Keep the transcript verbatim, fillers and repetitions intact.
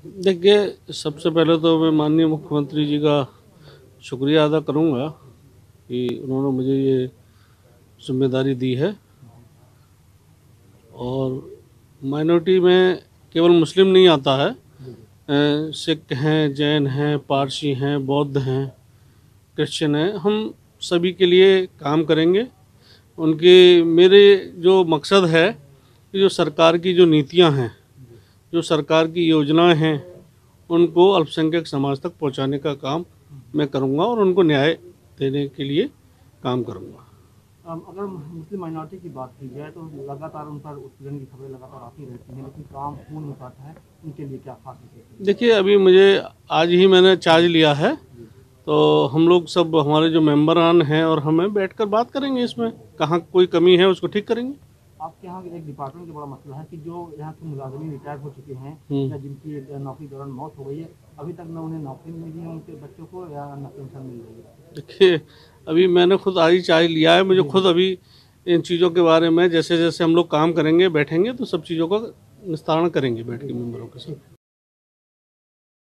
देखिए, सबसे पहले तो मैं माननीय मुख्यमंत्री जी का शुक्रिया अदा करूंगा कि उन्होंने मुझे ये जिम्मेदारी दी है। और माइनॉरिटी में केवल मुस्लिम नहीं आता है, अ, सिख हैं, जैन हैं, पारसी हैं, बौद्ध हैं, क्रिश्चियन हैं। हम सभी के लिए काम करेंगे। उनके मेरे जो मकसद है कि जो सरकार की जो नीतियां हैं, जो सरकार की योजनाएं हैं, उनको अल्पसंख्यक समाज तक पहुंचाने का काम मैं करूंगा और उनको न्याय देने के लिए काम करूंगा। अम, अगर मुस्लिम माइनॉरिटी की बात की जाए तो लगातार उन पर उत्पीड़न की खबरें लगातार आती रहती हैं, लेकिन काम हो नहीं पाता है। उनके लिए क्या खास विशेष है? देखिए, अभी मुझे आज ही मैंने चार्ज लिया है, तो हम लोग सब हमारे जो मेंबरान हैं और हमें बैठकर बात करेंगे, इसमें कहाँ कोई कमी है उसको ठीक करेंगे। आपके यहाँ एक डिपार्टमेंट का बड़ा मसला है कि जो यहाँ के मुलाजमीन रिटायर हो चुके हैं या जिनकी नौकरी के दौरान मौत हो गई है, अभी तक न उन्हें नौकरी मिली है उनके बच्चों को या न पेंशन मिल रही है। देखिए, अभी मैंने खुद आज ही चार्ज लिया है। मुझे खुद अभी इन चीज़ों के बारे में जैसे जैसे हम लोग काम करेंगे, बैठेंगे तो सब चीज़ों का निस्तारण करेंगे बैठ के मेंबरों के साथ।